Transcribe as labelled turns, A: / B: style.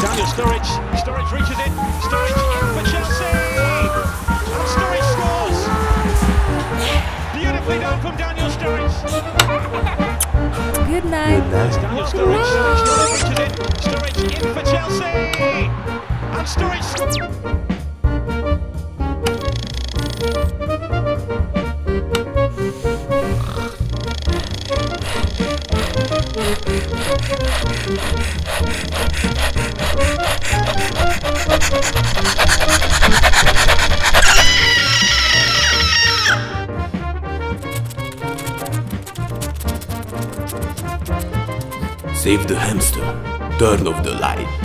A: Daniel Sturridge. Sturridge reaches it. Sturridge in for Chelsea. And Sturridge scores. Beautifully done from Daniel Sturridge.
B: Good night.
A: Daniel Sturridge. Sturridge reaches it. Sturridge in for Chelsea. And Sturridge.
C: Save the hamster. Turn off the light.